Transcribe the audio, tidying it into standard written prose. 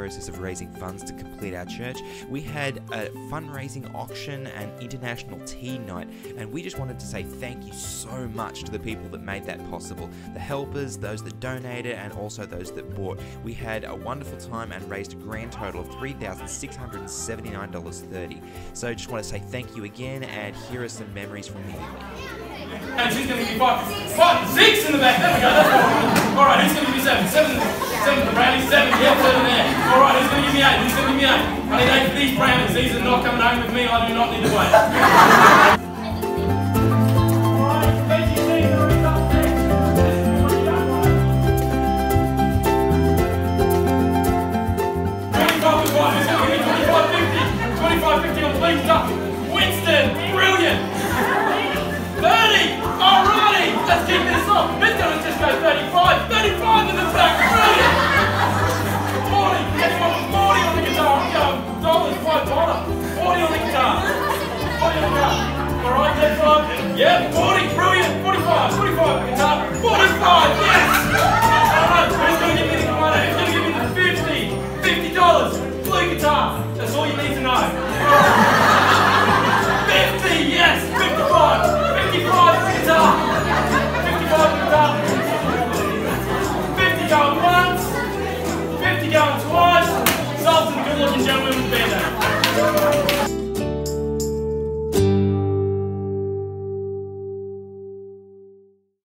process of raising funds to complete our church. We had a fundraising auction and international tea night, and we just wanted to say thank you so much to the people that made that possible. The helpers, those that donated, and also those that bought. We had a wonderful time and raised a grand total of $3,679.30. So just want to say thank you again, and here are some memories from the evening. And she's going to give me 5, 6 in the back. There we go. That's all right, who's going to give me 7? 7 for brownies. 7. Yep, 7 there. All right, who's going to give me 8? Who's going to give me 8? I need 8 for these brownies. These are not coming home with me. I do not need to wait. Winston, brilliant! 30! Alrighty! Let's keep this up! This going to just go 35! 35 in the back! Brilliant! 40! Anyone with 40 on the guitar? Dollars, $5! 40 on the guitar! 40 on the guitar! Alright, that's right! Yep, 40! Brilliant! 45! 45 on the guitar! 45!